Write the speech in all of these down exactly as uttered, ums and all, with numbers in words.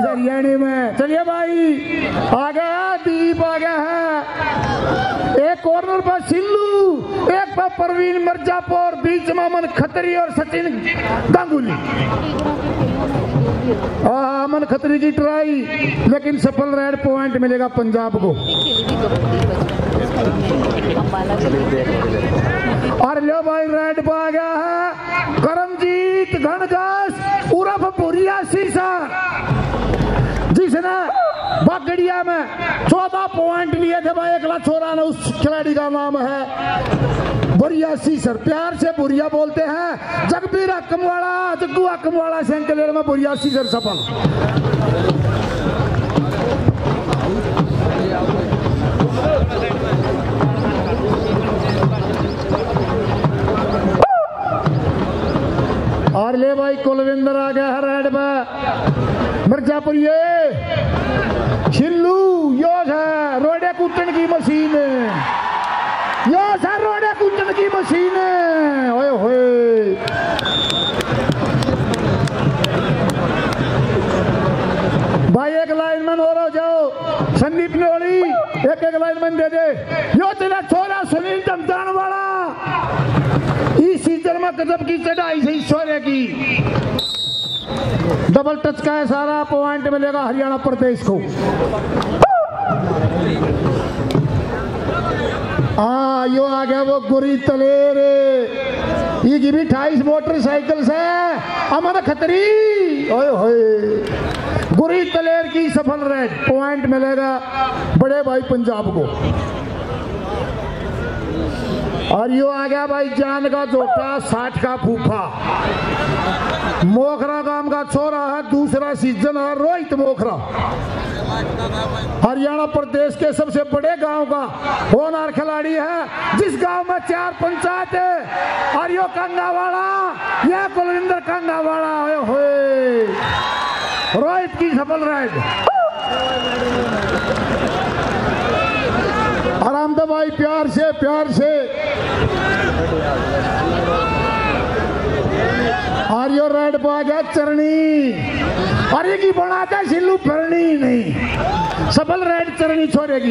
हरियाणा में। चलिए भाई, आ गया दीप, आ गया है। एक कॉर्नर पर सिल्लू, एक पर परवीन मिर्जापुर, बीच में अमन खत्री और सचिन गांगुली। अमन खत्री की ट्राई, लेकिन सफल रेड पॉइंट मिलेगा पंजाब को। और लो भाई, रेड पर आ गया है करमजीत घनघास उर्फ पुरिया सीसा, जिसने बागड़िया में चौदह पॉइंट लिए थे भाई। एकला छोरा ने, उस खिलाड़ी का नाम है बुरिया सीसर, प्यार से बुरिया बोलते हैं। जगबीर हकमवाड़ा, जग्गू हकमवाड़ा सेंकलेर में बुरिया सीसर सफल। और ले भाई, कुलविंदर आ गया है रेड पे। मिर्जापुर ये छिल्लू, यो है रोडे कूटन की मशीन, यो है रोडे कूटन की मशीन। ओए होए, भाई एक लाइनमैन और हो जाओ, संदीप नोड़ी एक एक लाइनमैन दे दे। यो तेरा छोरा सुनील दमदान वाला, इस सीजन में गजब की चढ़ाई से छोरे की। डबल टच का है, सारा पॉइंट मिलेगा हरियाणा प्रदेश को। हाँ, यो आ गया वो गुरी तलेर, ये की भी अट्ठाईस मोटरसाइकिल से अमन खत्री। ओए होए, गुरी तलेर की सफल रेड पॉइंट मिलेगा बड़े भाई पंजाब को। और यो आ गया भाई जान का जोटा, साठ का फूफा, मोखरा गांव का छोरा है, दूसरा सीजन है रोहित मोखरा। हरियाणा प्रदेश के सबसे बड़े गांव का होनहार खिलाड़ी है, जिस गांव में चार पंचायत है। और यो कंगावाड़ा, यह कुलविंदर कंगावाड़ा। होए, रोहित की सफल राइड। आराम दे भाई, प्यार से प्यार से। आर्यो रेड पे आ गया चरणी, और ये की बनाता है सिल्लू फिरनी नहीं, सफल रेड चरणी छोड़ेगी।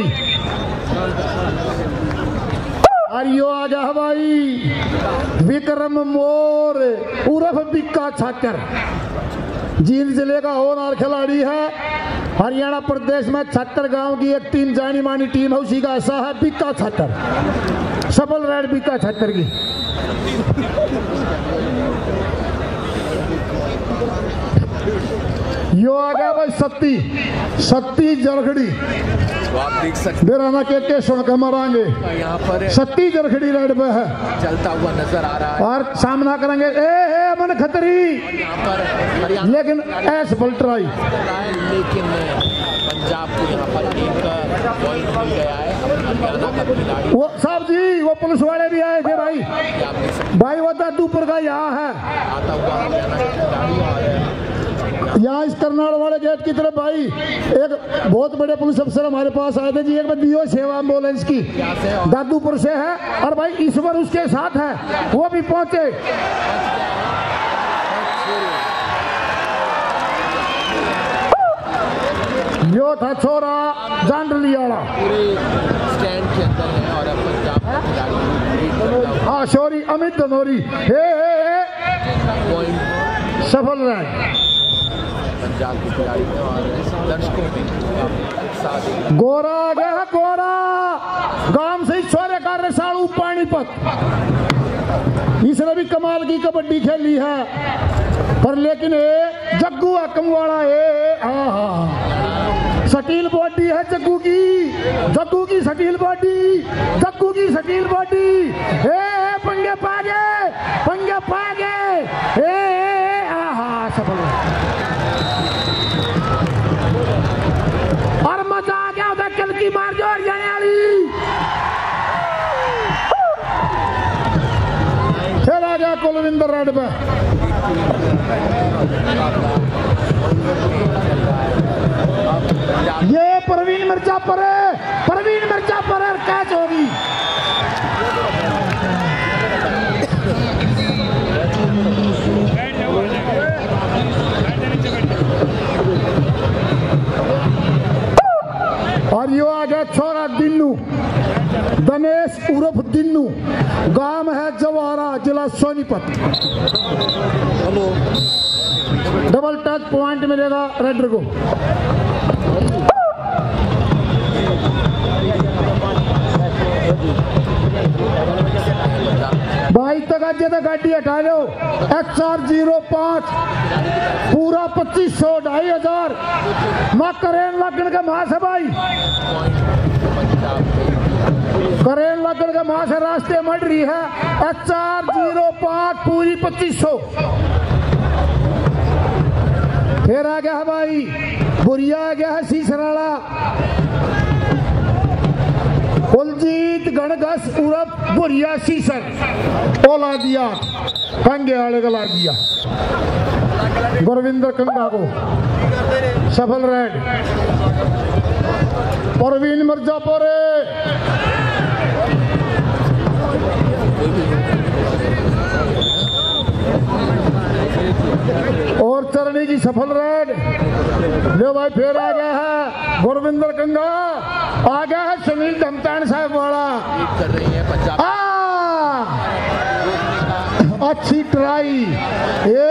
आर्यो आ गया भाई विक्रम मोर उर्फ बिक्का छाकर, जींद जिले का होनहार खिलाड़ी है। हरियाणा प्रदेश में छत्तर गांव की एक टीम, जानी मानी टीम है, उसी का ऐसा है बिक्का छत्तर, सफल रेड बिक्का छत्तर की। यो आ गया भाई सत्ती, सत्ती जरखड़ी, बेराना के के सुन के मारेंगे। यहाँ पर सत्ती जरखड़ी रेड पे है, चलता हुआ नजर आ रहा है, और सामना करेंगे ए ए अमन खत्री, लेकिन ऐस पलटराई। लेकिन पंजाब को यहाँ पर एक पॉइंट मिल गया है। हरियाणा का खिलाड़ी वो साहब जी, वो पुलिस वाले भी आए थे भाई, भाई वो दादूपुर का यहाँ है, आता हुआ हरियाणा का खिलाड़ी। यहाँ इस करनाल वाले गेट की तरफ भाई एक बहुत बड़े पुलिस अफसर हमारे पास आए थे जी, एक बंदी सेवा एम्बुलेंस की दादूपुर से है, और भाई ईश्वर उसके साथ है, वो भी पहुंचे। यो था छोरा जांडली वाला, स्टैंड के अंदर है, और अब पंजाब का खिलाड़ी हाँ शौरी अमित धनौरी, हे हे हे सफल रहे पंजाब के खिलाड़ी और दर्शकों में। गोरा आ गया है, गोरा गांव से छोरे का रसालू पानीपत, इसने भी कमाल की कबड्डी खेली है, पर लेकिन ए जग्गू हकमवाड़ा है, हाँ हाँ सटील बॉडी है जग्गू की, जग्गू की सटील बॉडी, जग्गू की सटील बॉडी। ए पंगे पागे, पंगे पागे, ए हाँ सफल। और मजा आ गया उधर कल की मार जो हरियाणा वाली, फिर आ गया कुलविंदर रेड पे। ये परवीन मिर्जापुर है, परवीन मिर्जापुर है, कैच होगी। और यो आ गया छोरा दिन्नू, दिनेश उर्फ दिन्नू, गांव है जवारा, जिला सोनीपत। डबल टच पॉइंट मिलेगा रेडर को। भाई तक आज तक गाड़ी हटा लो। एच आर जीरो पांच पूरा पच्चीस सौ ढाई हजार माँ करेन लगन के माँ से भाई, करेन लगन के माँ से रास्ते मर रही है। एच आर जीरो पांच पूरी पच्चीस सौ। फिर आ गया है भाई बुरिया, आ गया है सीसराला, कुलजीत गणगस उर्फ बुरिया सीसर ओला दिया, कंगे वाले का ला दिया। गुरविंदर कंगा को सफल रेड। परवीन मिर्जापुर और चरणी की सफल रेड। जो भाई फिर आ गया है गुरविंदर कंगा, आ गया है सुनील धमतान साहब वाला। कर रही है पंजाब। अच्छी ट्राई ये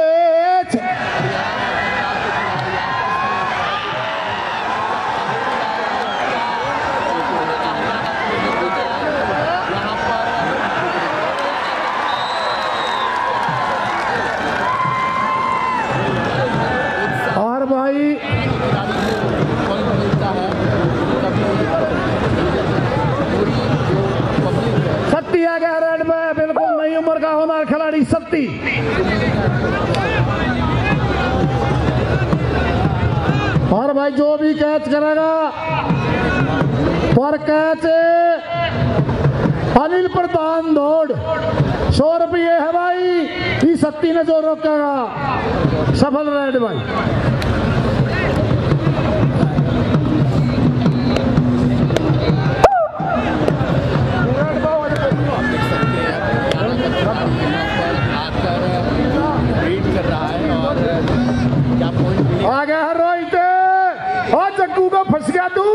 और भाई सत्ती आ गया रेड में, बिल्कुल नई उम्र का होनार खिलाड़ी सत्ती। और भाई जो भी कैच करेगा पर कैच अनिल प्रधान दौड़ सौ रुपये है भाई। ये सत्ती ने जो रोकेगा सफल रेड भाई। आ गया है रोहित और जग्गू को फंस गया तू।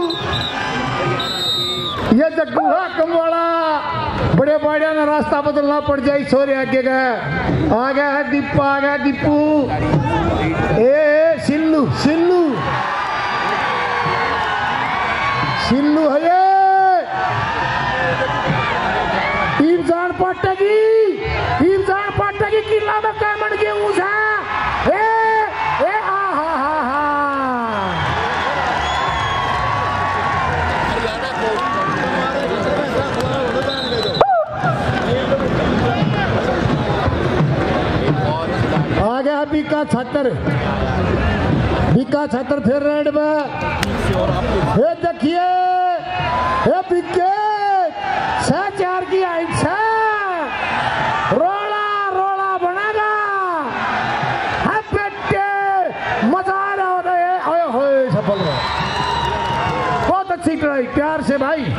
ये जग्गू है कमवाड़ा, बड़े बाड़िया ने रास्ता बदलना पड़ जाए। छोरे आगे गए, आ गया है दीपा, आ गया दीपू। ए सिल्लू सिल्लू सिल्लू है ये ईमजान पाटेगी, ईमजान पाटेगी किला में कैमन के ऊँचा ए ए आ हा हा हा। आ गया बीका छत्तर, बीका छत्तर फिर रेड में। ये देखिए ये बिके छह चार की हाइट से रोला रोला बनेगा। है बेटे मजा आ रहा होता है। ओए होए सफल है, बहुत अच्छी ट्राई प्यार से भाई।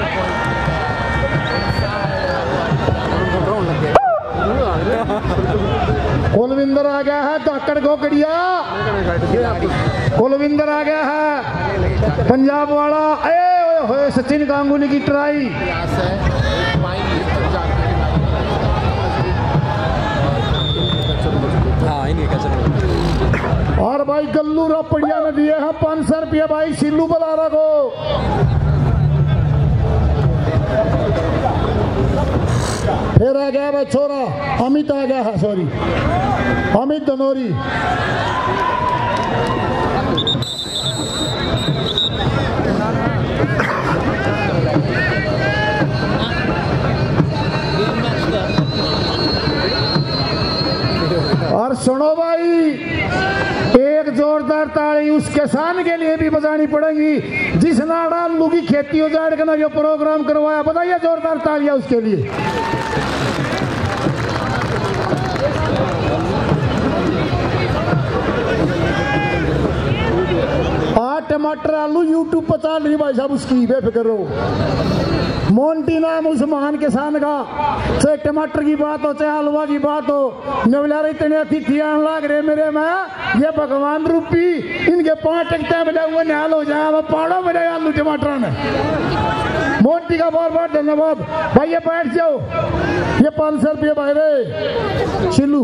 कुलविंदर आ गया है धाकड़ गोकड़िया, कुलविंदर आ गया है पंजाब वाला। ए होए सचिन गांगुली की ट्राई। और भाई गल्लू रपड़िया ने दिए हैं पांच सौ रुपये भाई सिल्लू बलारा को। फिर आ गया भाई छोरा अमित आ गया है, सॉरी अमित धनोरी। और सुनो भाई एक जोरदार ताली उस किसान के लिए भी बजानी पड़ेगी जिसने आलू की खेती उजाड़ के ना जो प्रोग्राम करवाया। बताइए जोरदार तालियां उसके लिए। आ टमाटर आलू यूट्यूब पर चल रही भाई साहब उसकी बेफिक्र रहो। मोंटी नाम उस महान किसान का, चाहे टमाटर की बात हो चाहे हलवा की बात हो, नवला इतने अतिथि आने लग रहे मेरे में, ये भगवान रूपी इनके पांच टकते बजा हुए निहाल हो जाए, अब पहाड़ों में जाए आलू टमाटर में। मोंटी का बहुत बहुत धन्यवाद भाई, ये बैठ जाओ, ये पाँच सौ रुपये भाई रे चिल्लू।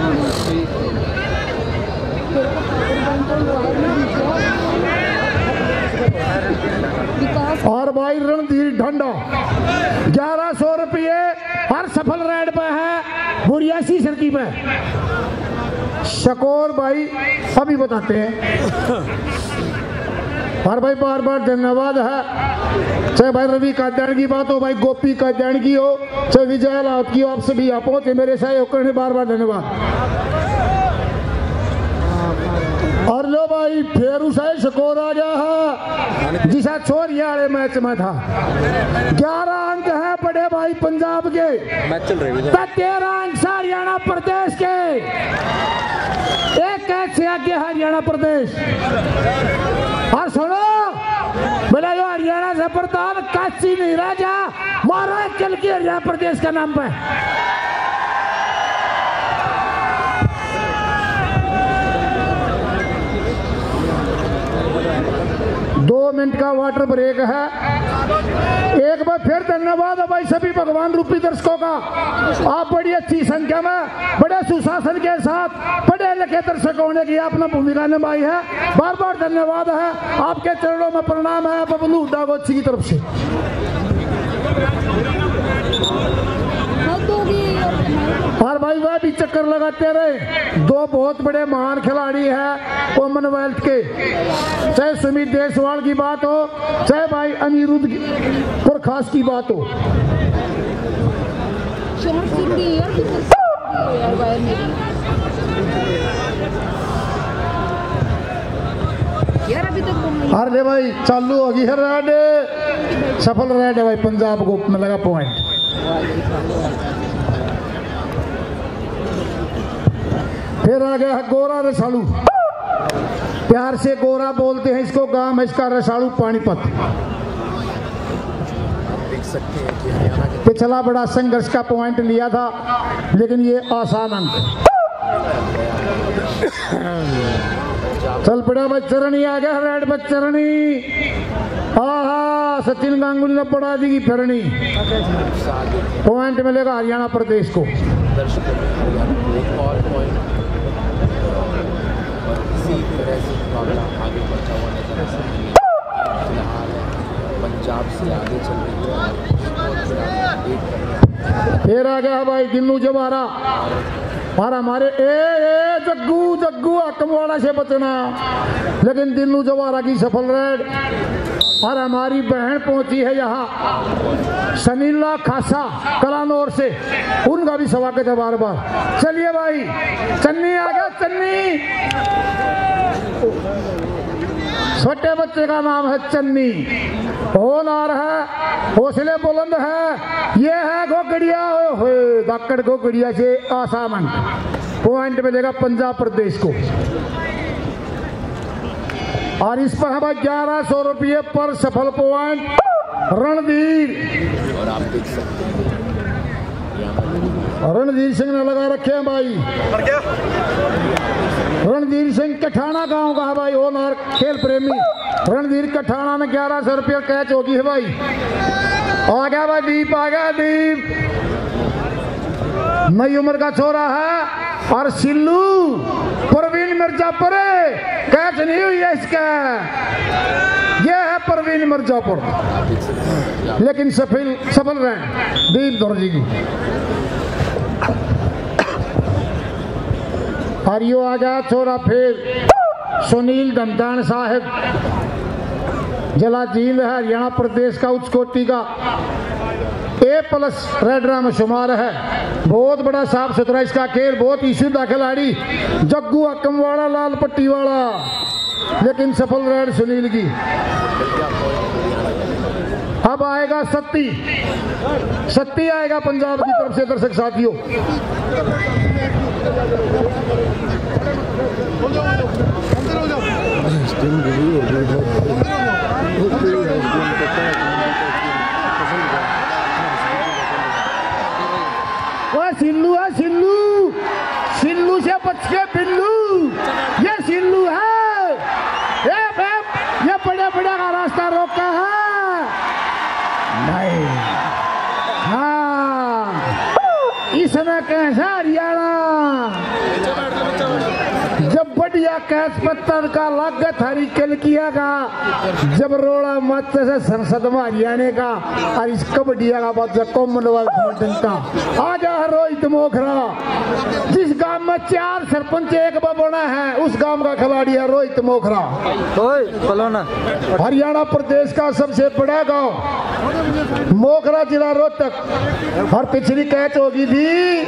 और भाई रणधीर ढंडा ग्यारह सौ रुपये हर सफल राइड पे है, बुरियासी सड़की पे। शकोर भाई अभी बताते हैं। और भाई बार बार धन्यवाद है, चाहे भाई रवि काद्यान की बात हो, भाई गोपी काद्यान की हो, चाहे विजय लाउत की हो, आप सभी आप पहुंचे मेरे सहयोग करने, बार बार धन्यवाद। और लो भाई फेरू साहब स्कोर आ गया है जिसा छोरिया वाले मैच में था, ग्यारह अंक है बड़े भाई पंजाब के, मैच चल रही है, तेरह अंक हरियाणा प्रदेश के, एक कैच से आगे हरियाणा प्रदेश। और सुनो बोला जो हरियाणा से प्रताप काशी नहीं राजा मारा चल के हरियाणा प्रदेश का नाम पे। दो मिनट का वाटर ब्रेक है। एक बार फिर धन्यवाद है भाई सभी भगवान रूपी दर्शकों का, आप बड़ी अच्छी संख्या में बड़े सुशासन के साथ पढ़े लिखे दर्शक होने की आपने भूमिका निभाई है, बार बार धन्यवाद है, आपके चरणों में प्रणाम है बबलू हुड्डा गोची की तरफ से। और भाई वह भी चक्कर लगाते रहे, दो बहुत बड़े महान खिलाड़ी हैं कॉमनवेल्थ के, चाहे सुमित देसवाल की बात हो चाहे भाई अनिरुद्ध पुरखास की बात हो। अरे भाई चालू होगी है रेड, सफल रेड है भाई पंजाब को में लगा पॉइंट। फिर आ गया है गोरा रसालू, प्यार से गोरा बोलते हैं इसको, गांव है इसका रसालू पानीपत। पिछला बड़ा संघर्ष का पॉइंट लिया था लेकिन ये आसान अंक। चल पड़ा भाई चरणी आ गया रेड पर चरणी, आहा सचिन गांगुली ने पड़ा दी फिरनी, पॉइंट मिलेगा हरियाणा प्रदेश को। पंजाब से आगे चल रही है। फिर आ गया भाई दिन्नू जवारा, और हमारे ए ए जग्गू जग्गू अकमवाड़ा से बचना, लेकिन दिन्नू जवारा की सफल रेड। और हमारी बहन पहुंची है यहाँ सनीला खासा कलानौर से, उनका भी स्वागत है बार बार। चलिए भाई चन्नी आ गया, चन्नी छोटे बच्चे का नाम है चन्नी, होनहार है, हौसले बुलंद है, ये है गोगड़िया दाकड़ गोगड़िया से आसामन, पॉइंट मिलेगा पंजाब प्रदेश को। और इस पर हमारे ग्यारह सौ रुपये पर सफल पॉइंट रणधीर, और आप देख सकते हैं रणधीर सिंह ने लगा रखे हैं भाई। रणधीर सिंह कठाना गांव का है भाई, ओनर खेल प्रेमी रणधीर कठाना ने ग्यारह सौ रुपये कैच होगी है भाई। आ गया भाई दीप, आ गया दीप, नई उम्र का छोरा है। और सिल्लू परवीन मिर्जापुर कैच नहीं हुई है इसका, ये है परवीन मिर्जापुर, लेकिन सफल सफल रहे दीप दौरजी की। और यो आ गया छोरा फिर सुनील धमदान साहब, जिला जींद है हरियाणा प्रदेश का, उच्च कोटि का ए प्लस रेडरा में शुमार है, बहुत बड़ा साफ सुथरा इसका खेल, बहुत ही शुद्ध खिलाड़ी जग्गू अकमवाड़ा लाल पट्टी वाला, लेकिन सफल रेड सुनील की। अब आएगा सत्ती, सत्ती आएगा पंजाब की तरफ से दर्शक साथियों। भाई हाँ इसने कैसा हरियाणा जब बढ़िया कैस पत्थर का लागत हरी कल किया का जब रोड़ा मत से संसद में हरियाणा का और इस कबड्डिया का बात कॉमनवेल्थ का आजा रोहित मोखरा जिस गांव में चार सरपंच एक बना है उस गांव का खिलाड़ी है रोहित मोखरा। हरियाणा प्रदेश का सबसे बड़ा गांव मोखरा जिला रोहतक और पिछली कैच होगी थी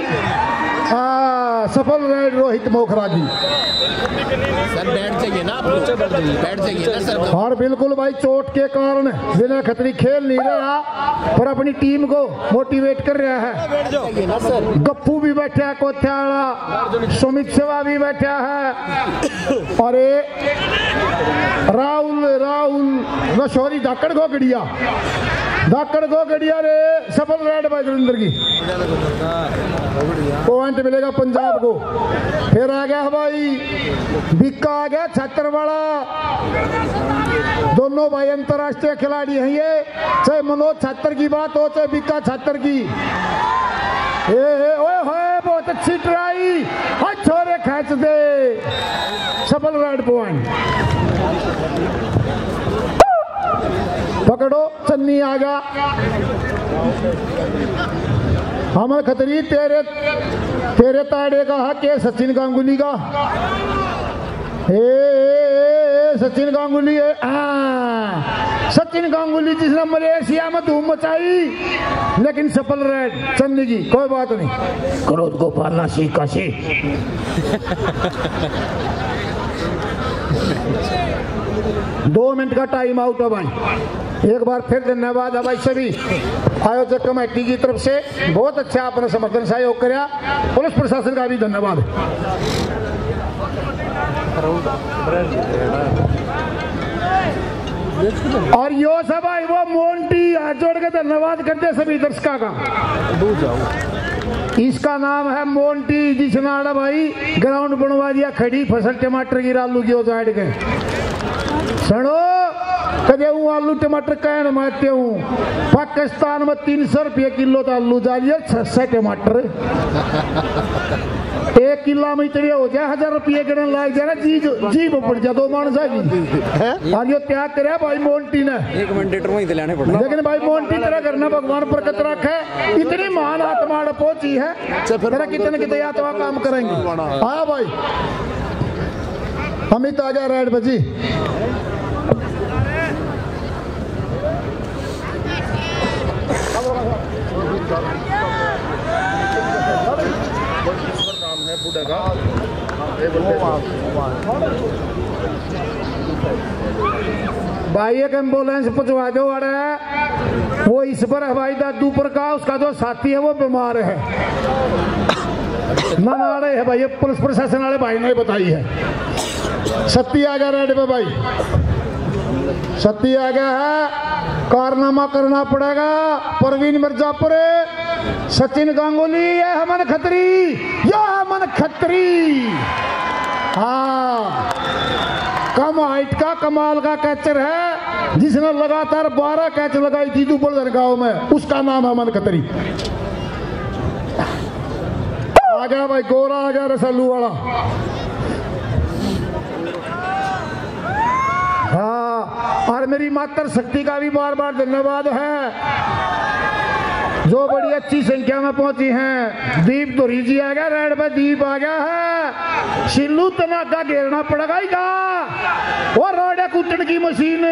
आ, सफल रहे रोहित मोखरा की। सर बैठ जाइए ना आप लोग, बैठ जाइए ना सर। और बिल्कुल भाई चोट के कारण बिना खतरी खेल नहीं रहा पर अपनी टीम को मोटिवेट कर रहा है। गप्पू भी बैठा है कोथ्याड़ा, सुमित सेवा भी बैठा है और ये राहुल राहुल रशोरी धाकड़ को गड़िया धाकड़ को गड़िया रे सफल रेड भाई गुरिंदर की पॉइंट मिलेगा पंजाब को। फिर आ गया भाई बिक्का आ गया छत्तर वाला, दोनों भाई अंतरराष्ट्रीय खिलाड़ी हैं ये, चाहे मनोज छत्तर की बात हो चाहे बिक्का छत्तर की। ए, ए, ओए होए बहुत अच्छी ट्राई, छोरे खींच दे सफल रेड पॉइंट। पकड़ो चन्नी आ जा हमर खतरी तेरे तेरे ताड़े का हक है सचिन गांगुली का। ए, ए, ए सचिन गांगुली है आ, सचिन गांगुली जिसने मलेशिया में धूम मचाई लेकिन सफल रेड चन्नी की कोई बात नहीं, क्रोध को पालना सीख काशी। दो मिनट का टाइम आउट है भाई। एक बार फिर धन्यवाद है भाई सभी आयोजक कमेटी की तरफ से, बहुत अच्छा आपने समर्थन सहयोग कराया। पुलिस प्रशासन का भी धन्यवाद। और यो सब भाई वो मोंटी हाथ जोड़ के धन्यवाद करते सभी दर्शकों का। इसका नाम है मोंटी जिसने भाई ग्राउंड बनवा दिया, खड़ी फसल टमाटर की आलू की साइड के सुनो कदे हूँ आलू टमाटर कहन मारते हूँ। पाकिस्तान में तीन सौ रुपये किलो तो आलू जा रही है, छह सौ टमाटर एक किला में इतने हो जाए हजार रुपये गिरने लाग जाए ना जी जी पड़ जा दो मानस है आज त्याग करे भाई मोंटी ने एक मिनट में लाने पड़े। लेकिन भाई मोंटी तेरा करना भगवान पर कत रखे, इतनी महान आत्मा पहुंची है तेरा कितने कितने आत्मा काम करेंगे। हाँ भाई अमित आ गया रेड बजी। भाई एक एम्बुलेंस पहुंचवा दो अरे वो इस पर है भाई दादू पर का, उसका जो साथी है वो बीमार है ना नाड़े है भाई, पुलिस प्रशासन वाले भाई ने बताई है। सत्ती आ गया रेड पे भाई, सत्ती आ गया है, कारनामा करना पड़ेगा। परवीन मिर्जापुर सचिन गांगुली ये हमन खत्री ये हमन खत्री। हाँ कम हाइट का कमाल का कैचर है जिसने लगातार बारह कैच लगाई थी दुबलगढ़ गांव में, उसका नाम है अमन खत्री। आ गया भाई गोरा आ गया रसलू वाला। हाँ और मेरी मातर शक्ति का भी बार बार धन्यवाद है जो बड़ी अच्छी संख्या में पहुंची हैं। दीप धुरी जी आ गया रेड पे, दीप आ गया है। शिल्लू तनाका घेरना पड़ेगा ही का वो रोडे कुटन की मशीन,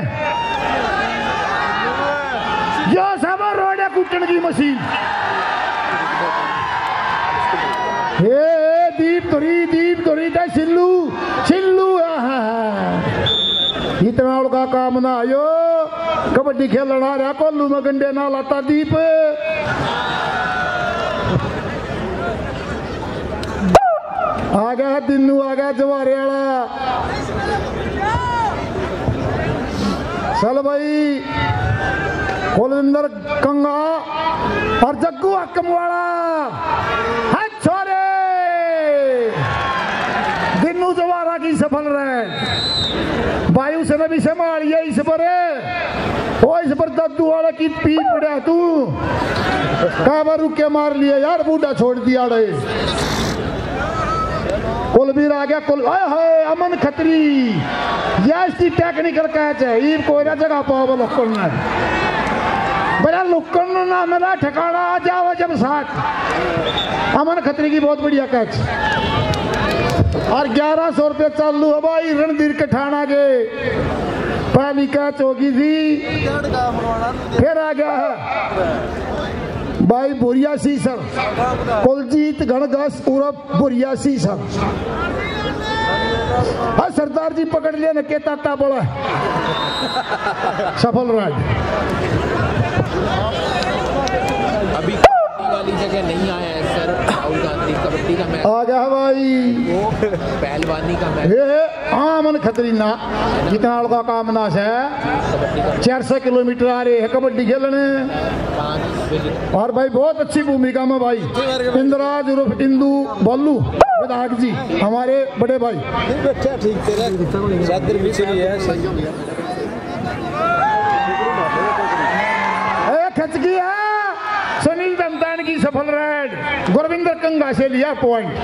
जो सब रोडे कुटन की मशीन। ये दीप धुरी दीप धुरी था शिल्लू शिल्लू इतना उड़का काम ना आयो, कबड्डी खेलना रहा कोल्लू में गंडे ना लाता दीप। आ गया दिन्नू आ गया जवारे वाला। चल भाई कुलविंदर कंगा और जग्गू हकम वाला है छोरे, दिन्नू जवारा की सफल रहे। वायु सेना भी संभालिए इस पर ओ इस पर दद्दू वाला की पी पड़ा तू कहा बार रुक के मार लिया यार, बूढ़ा छोड़ दिया रे। कुलबीर आ गया, कुल हाय अमन खत्री, यह इसकी टेक्निकल कैच है। ये कोई ना जगह पाओ लुकन है बड़ा लुकन ना मेरा ठिकाना आ जाओ जब साथ। अमन खत्री की बहुत बढ़िया कैच और ग्यारह सौ रुपये चालू है भाई। रणधीर कठाना के पहली कैच होगी थी, फिर आ गया है भाई बुरिया सीसर, कुलजीत गणगस उर्फ बुरिया सीसर। हाँ सरदार जी पकड़ लिया न के ताता बोला सफल राज। अभी कबड्डी वाली जगह नहीं आया है सर राहुल गांधी, कबड्डी का मैच आ गया भाई, वो पहलवानी का मैच हाँ अमन खत्री ना कितना का काम नाश है। चार सौ किलोमीटर आ रहे हैं कबड्डी खेलने और भाई बहुत अच्छी भूमिका में भाई इंद्राज उर्फ इंदू बल्लू विधायक जी हमारे बड़े भाई। ठीक खचकी है सुनील दमदान की सफल राइड, गुरविंदर कंगा से लिया पॉइंट।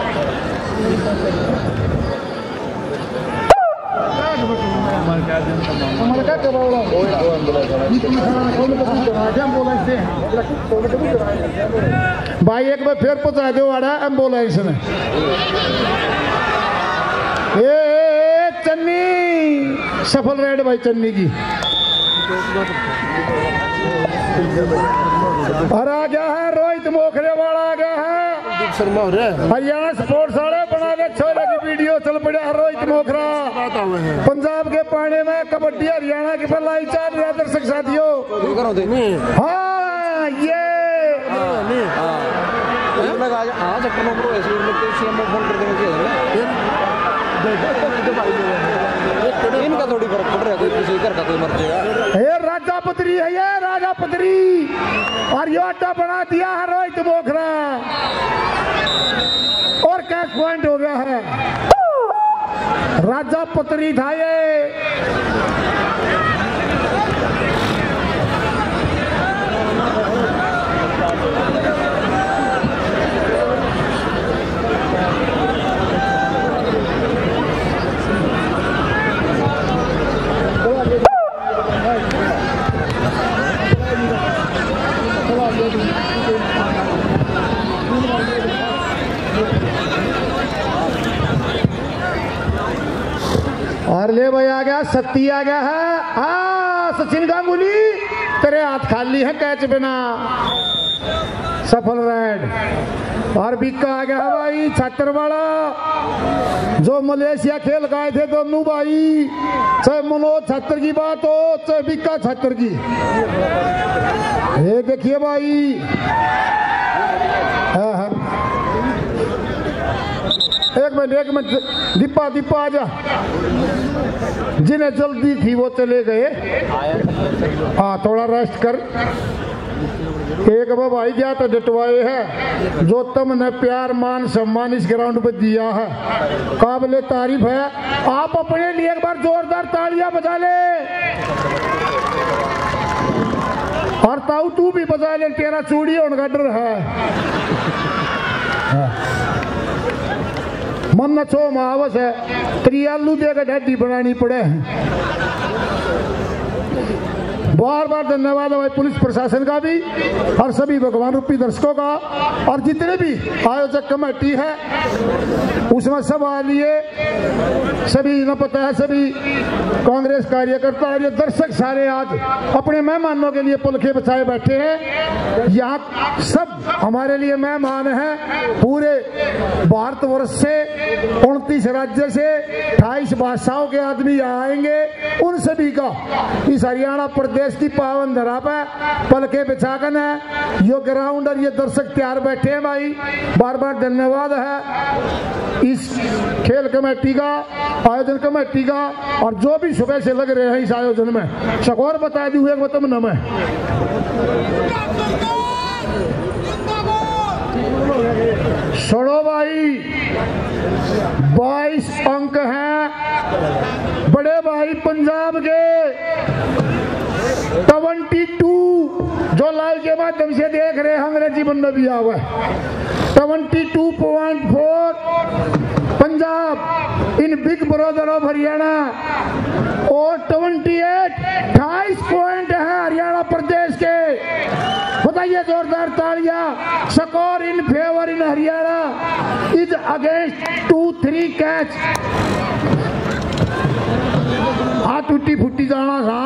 भाई एक बार फिर पहुंचा दो आड़ा एम्बुलेंस ने। ए चन्नी सफल राइड भाई चन्नी की। और आ गया है रोहित मोखरे वाला आ गया है हरियाणा स्पोर्ट्स वाले बना दे छोले की वीडियो चल पड़ा है। रोहित मोखरा पंजाब के पानी में कबड्डी हरियाणा की पलाई चार हजार दर्शक साथियों। हाँ ये इनका थोड़ी फर्क पड़ रहा है, कोई किसी घर का कोई मर जाएगा। ये राजा पुत्री है, ये राजा पुत्री और ये अड्डा बना दिया है रोहित मोखरा और कैच पॉइंट हो गया है। राजा पुत्री था ये। और ले भाई आ गया सत्ती आ गया है। हाँ सचिन गांगुली तेरे हाथ खाली है कैच बिना, सफल राइड। और बिक्का आ गया भाई छात्र वाला जो मलेशिया खेल गए थे दोनों भाई, चाहे मनोज छात्र की बात हो चाहे बिक्का छात्र की। ये देखिए भाई हाँ हाँ एक मिनट एक मिनट दीपा दीपा आजा, जिन्हें जल्दी थी वो चले गए। हाँ थोड़ा रेस्ट कर। एक बार भाई क्या तो डटवाए है जो तुमने प्यार मान सम्मान इस ग्राउंड पर दिया है, काबिले तारीफ है। आप अपने लिए एक बार जोरदार तालियां बजा ले और ताऊ तू भी बजा ले, तेरा चूड़ी होने का डर है। मन न छो महावस है त्रियालू देकर ढाडी बनानी पड़े। बार बार धन्यवाद है पुलिस प्रशासन का भी और सभी भगवान रूपी दर्शकों का और जितने भी आयोजक कमेटी है उसमें सब आ लिए, सभी न पता है सभी कांग्रेस कार्यकर्ता और ये दर्शक सारे आज अपने मेहमानों के लिए पुलखे बचाए बैठे हैं। यहाँ सब हमारे लिए मेहमान हैं, पूरे भारतवर्ष से उनतीस राज्य से अट्ठाईस भाषाओं के आदमी यहाँ आएंगे। उन सभी का इस हरियाणा प्रदेश की पावन धरा पर पलके बिछाकर है यो ग्राउंड और ये दर्शक तैयार बैठे हैं भाई। बार बार धन्यवाद है इस खेल कमेटी का, आयोजन कमेटी का और जो भी सुबह से लग रहे हैं इस आयोजन में। शकोर बता दी हुए मतलब न में सुनो भाई बाईस अंक हैं बड़े भाई पंजाब के। ट्वेंटी टू जो लाइव के माध्यम से देख रहे हैं अंग्रेजी बंदा भी आवा है twenty two point four Punjab in big brother of Haryana और ट्वेंटी एट अट्ठाईस पॉइंट है हरियाणा प्रदेश के। बताइए जोरदार तालियां। Score in favour in Haryana is against two three catch. हाँ टूटी फुटी जाना था।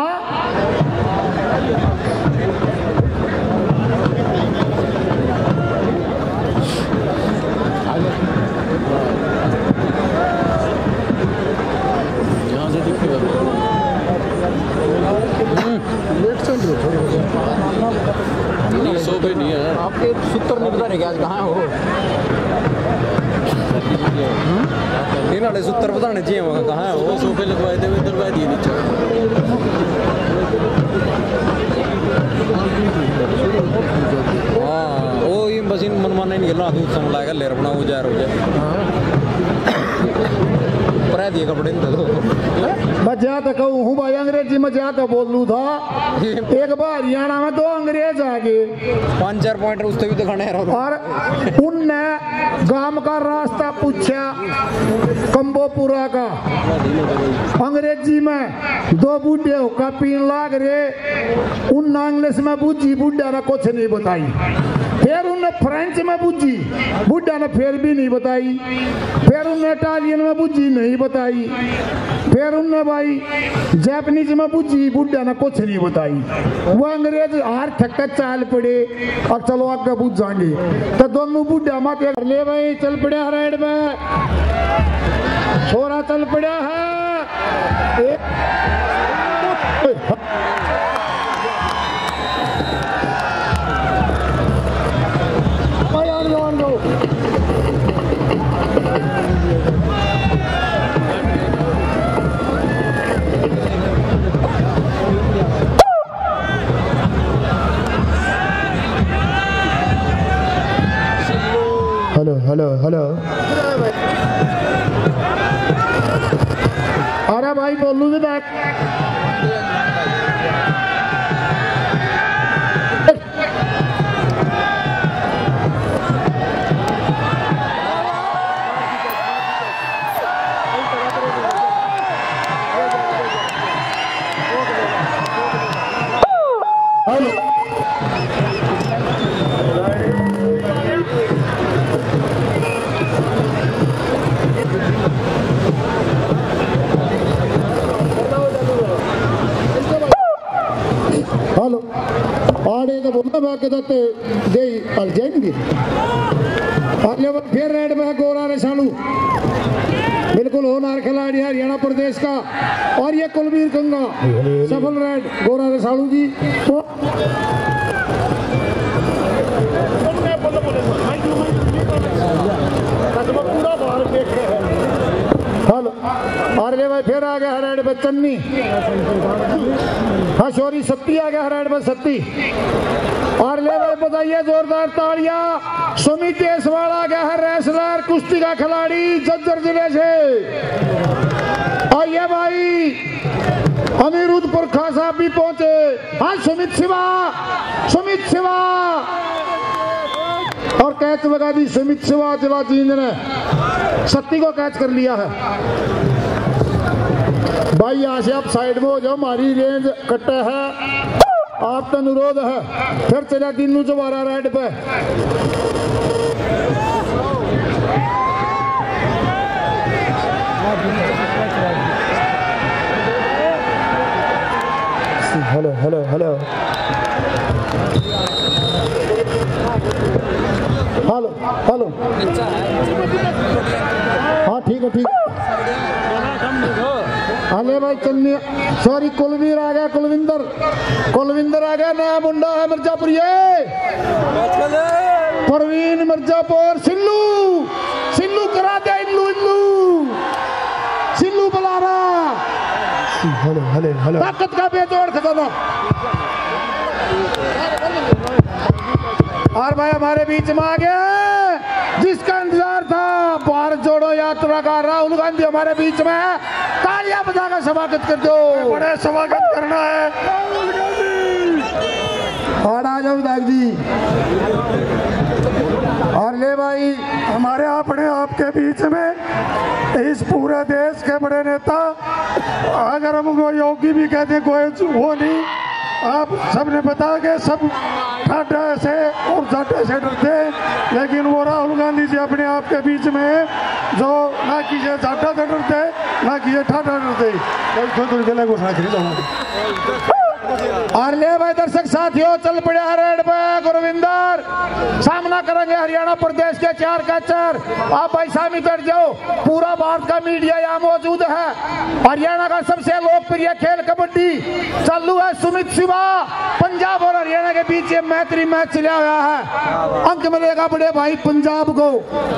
यहाँ से दिखेगा नहीं सो पे नहीं है। आपके सूत्र नहीं बता रहे कि आज कहाँ हो नहीं नाले सूत्र बताने चाहिए वहाँ कहाँ है वो सोफे लगवाए थे वो लगवा दिए नीचे। हाँ वो ये मशीन मनमाने नहीं खेलना दूध समझ लाएगा लेर बना वो जा रहा हो जाए परा दिए कपड़े नहीं दो मैं जा तो कहूँ हूँ भाई अंग्रेजी में जा तो बोल लूँ था। एक बार हरियाणा में दो अंग्रेज आ गए पाँच चार पॉइंट उससे भी तो खाने और उनने गांव का रास्ता पूछा कंबोपुरा का अंग्रेजी में दो बूढ़े होका पीन लाग रहे उन इंग्लिश में बुझी बुढ़ा ने कुछ नहीं बताई। फिर उन्हें फ्रेंच में बुझी बुढ़ा ने फिर भी नहीं बताई। फिर उन्हें इटालियन में बुझी नहीं बताई। फिर उन्हें भाई जापानीज में बुझी बुढ़ा ने कुछ नहीं बताई। वो अंग्रेज हार थक चाल पड़े और चलो आगे बुझ जाएंगे तो दोनों बुढ़ा मत ले भाई चल पड़े रेड में छोरा चल पड़ा है। हेलो हेलो हेलो अरे भाई बोलू भी बैक हेलो आड़े तो बोलना बाकी तो दे अल जाएंगे फिर रेड में गोरा रेसालू बिल्कुल होनहार खिलाड़ी हरियाणा प्रदेश का और ये कुलवीर गंगा सफल रेड गोरा रेसालू जी तो हेलो और ले भाई फिर आ गया हराड़ पे चन्नी। हाँ शोरी सत्ती आ गया हराड़ पे सत्ती और ले भाई बताइए जोरदार तालियां। सुमित देसवाल आ गया है रेसलर कुश्ती का खिलाड़ी जज्जर जिले से। और ये भाई अमीरुद्दपुर खां साहब भी पहुंचे। हाँ सुमित शिवा सुमित शिवा और कैच लगा दी सुमित शिवा जिला जींद ने सत्ती को कैच कर लिया है। भाई यहाँ से आप साइड में हो जाओ हमारी रेंज कट्टे है आपका अनुरोध है। फिर चला दिनू दोबारा राइड पे hello hello hello hello hello हाँ ठीक है ठीक अले भाई चलनी सॉरी कुलवीर आ गया कुलविंदर कुलविंदर आ गया नया मुंडा है मिर्जापुर ये परवीन मिर्जापुर सिल्लू सिल्लू करा दे इल्लू इल्लू सिल्लू बुला रहा हेलो हेलो हेलो ताकत का बेजोड़ खजाना। और भाई हमारे बीच में आ गया जिसका इंतजार था भारत जोड़ो यात्रा का राहुल गांधी हमारे बीच में है। तालियां बजाकर स्वागत कर दो। बड़े स्वागत करना है राहुल गांधी। और आ जाओ विधायक जी। और ले भाई हमारे अपने आपके बीच में इस पूरे देश के बड़े नेता, अगर हम वो योगी भी कहते कोई वो नहीं, आप सबने बता के सब ठाठा से और जाटे से डरते, लेकिन वो राहुल गांधी जी अपने आप के बीच में जो ना कि ये जाटा से डरते ना कि ये ठाठा डरते। थोड़ी घोषणा करी और ले भाई दर्शक साथियों, चल पड़े रेड पे गुरविंदर, सामना करेंगे हरियाणा प्रदेश के चार कैचर। आप भाई सामने बैठ जाओ, पूरा भारत का मीडिया यहाँ मौजूद है। हरियाणा का सबसे लोकप्रिय खेल कबड्डी चालू है। सुमित शिवा पंजाब और हरियाणा के बीच ये मैत्री मैच चला हुआ है, अंक मिलेगा बड़े भाई पंजाब को।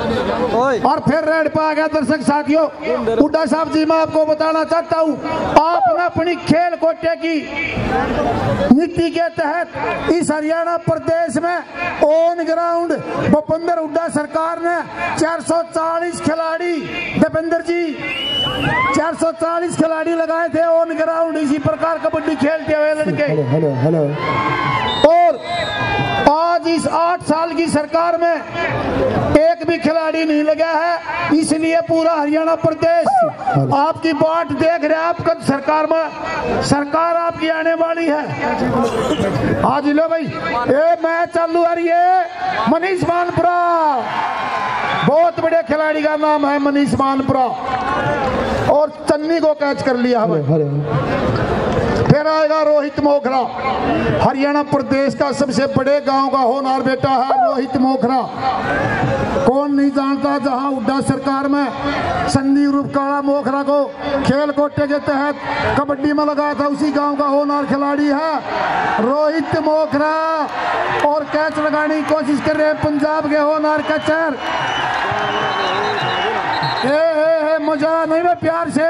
और फिर रेड पे आ गया दर्शक साथियों। हुड्डा साहब जी, मैं आपको बताना चाहता हूँ, आपने अपनी खेल कोटे की नीति के तहत इस हरियाणा प्रदेश में ऑन ग्राउंड भूपेंद्र हुड्डा सरकार ने चार सौ चालीस खिलाड़ी, दीपेंद्र जी चार सौ चालीस खिलाड़ी लगाए थे ऑन ग्राउंड, इसी प्रकार कबड्डी खेलते हुए लड़के। Hello hello. और आज इस आठ साल की सरकार में एक भी खिलाड़ी नहीं लगा है, इसलिए पूरा हरियाणा प्रदेश आपकी बाट देख रहे हैं। आपका सरकार में सरकार आपकी आने वाली है। आज लो भाई, ये मैच चालू है। ये मनीष मानपुरा, बहुत बड़े खिलाड़ी का नाम है मनीष मानपुरा, और चन्नी को कैच कर लिया हमें। फिर आएगा रोहित मोखरा, हरियाणा प्रदेश का सबसे बड़े गांव का होनहार बेटा है रोहित मोखरा। कौन नहीं जानता, जहां हुड्डा सरकार में संदीप रूपकाड़ा मोखरा को खेल कोटे के तहत कबड्डी में लगाया था, उसी गांव का होनहार खिलाड़ी है रोहित मोखरा। और कैच लगाने की कोशिश कर रहे हैं पंजाब के होनहार कैचर। ए, ए, ए, मजा नहीं है, प्यार से,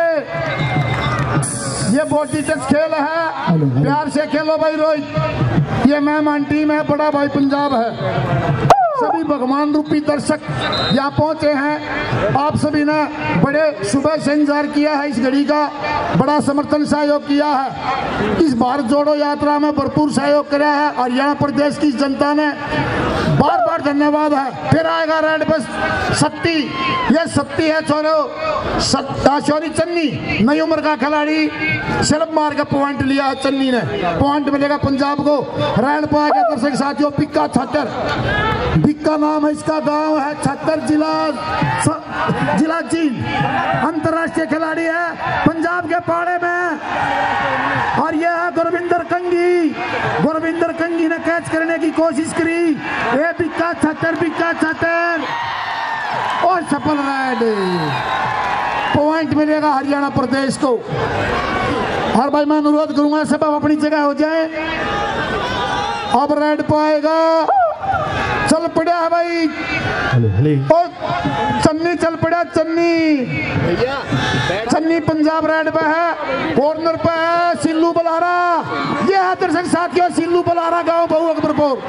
ये बॉडी टच खेल है, प्यार से खेलो भाई रोहित। ये मेहमान टीम है, बड़ा भाई पंजाब है। सभी भगवान रूपी दर्शक यहाँ पहुंचे हैं, आप सभी ने बड़े सुबह से इंतजार किया है, इस घड़ी का बड़ा समर्थन सहयोग किया है। इस भारत जोड़ो यात्रा में भरपूर सहयोग किया है हरियाणा प्रदेश की जनता ने, बार बार धन्यवाद है। फिर आएगा रेड बस सत्ती, ये सत्ती है छोरो सत्ताशोरी चन्नी, नई उम्र का खिलाड़ी, स्लिप मार का पॉइंट लिया है चन्नी ने, पॉइंट मिलेगा पंजाब को। रेड पे आ गया दर्शक साथियों बिक्का छत्तर, बिक्का नाम है इसका, गांव है छत्तर, जिला जिला चीन, अंतरराष्ट्रीय खिलाड़ी है पंजाब के पाड़े में। और यह है गुरविंदर कंगी, गुरविंदर कंगी ने कैच करने की कोशिश करी, ये बिक्का छत्तर, बिक्का छत्तर, और सफल रेड, पॉइंट मिलेगा हरियाणा प्रदेश को। हर भाई मैं अनुरोध करूंगा सब अपनी जगह हो जाए। अब रेड पाएगा, चल पड़ा है भाई, और चन्नी चल पड़ा, चन्नी चन्नी पंजाब रेड पे है, कॉर्नर पे है सिल्लू बलारा। ये है दर्शक साथियों सिल्लू बलारा गांव बहु अकबरपुर।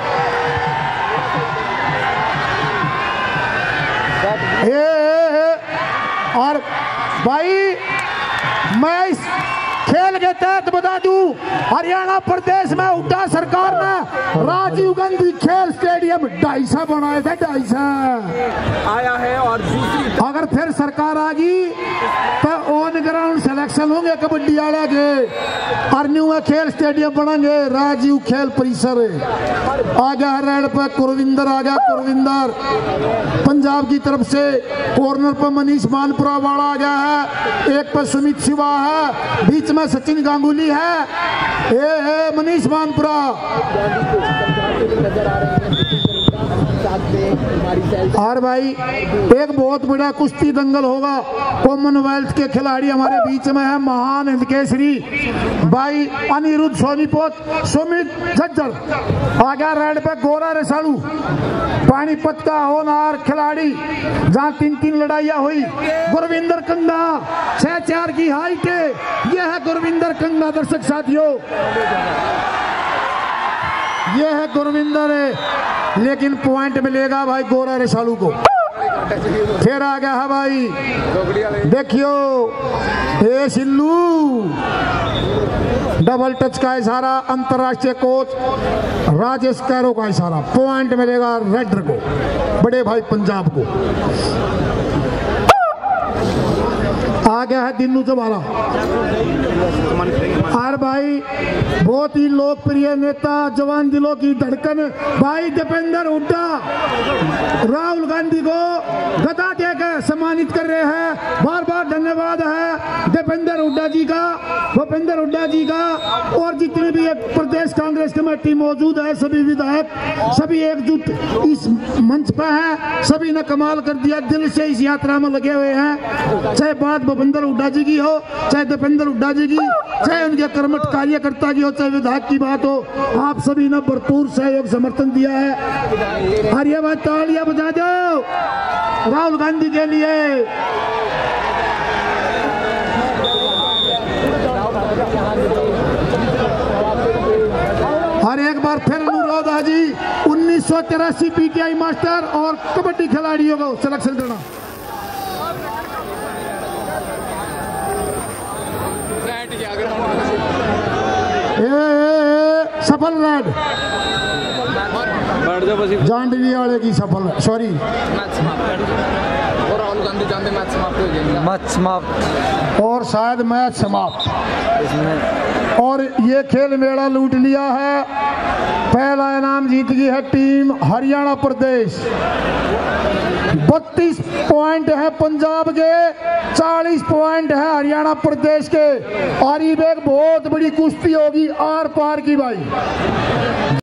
और भाई मैं इस खेल के तहत बता दूं, हरियाणा प्रदेश में हुड्डा सरकार ने राजीव गांधी खेल स्टेडियम ढाई सौ बनाए थे, ढाई सौ आया है। और दूसरी अगर फिर सरकार आ गई तो ऑन ग्राउंड सिलेक्शन होंगे कबड्डी वाले के, और न्यू खेल स्टेडियम बनेंगे, राजीव खेल परिसर। आ गया है रेड पे गुरविंदर, आ गया गुरविंदर पंजाब की तरफ से, कॉर्नर पर मनीष मानपुरा वाला आ गया है, एक पर सुमित शिवा है, बीच में सचिन गांगुली है, ए है मनीष मानपुरा। और भाई एक बहुत बड़ा कुश्ती दंगल होगा, कॉमनवेल्थ के खिलाड़ी हमारे बीच में है, महान हिंद केसरी भाई अनिरुद्ध सोनीपत, सुमित झज्जर। आ गया रेड पे गोरा रसालू, पानीपत का होनहार खिलाड़ी, जहां तीन तीन लड़ाइयां हुई, गुरविंदर कंगा, छह चार की हाइट है, यह है गुरविंदर कंगा दर्शक साथियों, यह है गुरविंदर है, लेकिन पॉइंट मिलेगा भाई गोरा रसालू को। फिर आ गया है भाई, देखियो ए सिल्लू, डबल टच का इशारा, अंतर्राष्ट्रीय कोच राजेश कैरो का इशारा, पॉइंट मिलेगा रेडर को, बड़े भाई पंजाब को। आ गया है दिन्नू चबारा। और भाई बहुत ही लोकप्रिय नेता, जवान दिलों की धड़कन भाई दीपेंद्र हुड्डा राहुल गांधी को गदा देकर सम्मानित कर रहे हैं। बार बार धन्यवाद है दीपेंद्र हुड्डा जी का, भूपेंद्र हुड्डा जी का, और जितने भी प्रदेश कांग्रेस कमेटी मौजूद है, सभी विधायक सभी एकजुट इस मंच पर हैं। सभी ने कमाल कर दिया, दिल से इस यात्रा में लगे हुए हैं। चाहे बात भूपेंद्र हुड्डा जी की हो, चाहे दीपेंद्र हुड्डा जी की, चाहे उनके कर्मठ कार्यकर्ता की हो, चाहे विधायक की बात हो, आप सभी ने भरपूर सहयोग समर्थन दिया है। और ये बात तालियां बजा दो राहुल गांधी के लिए। और एक बार फिर अनुरोध है जी, उन्नीस सौ तिरासी पीटीआई मास्टर और कबड्डी खिलाड़ियों को सिलेक्शन करना। ए, ए, ए, सफल रेड जांडवी वाले की सफल, सॉरी और राहुल गांधी जानते मैच समाप्त हो जाएगा, मैच समाप्त और शायद मैच समाप्त। और ये खेल मेला लूट लिया है। पहला इनाम जीत गई है टीम हरियाणा प्रदेश, बत्तीस पॉइंट है पंजाब के, चालीस पॉइंट है हरियाणा प्रदेश के। और ये एक बहुत बड़ी कुश्ती होगी आर पार की भाई।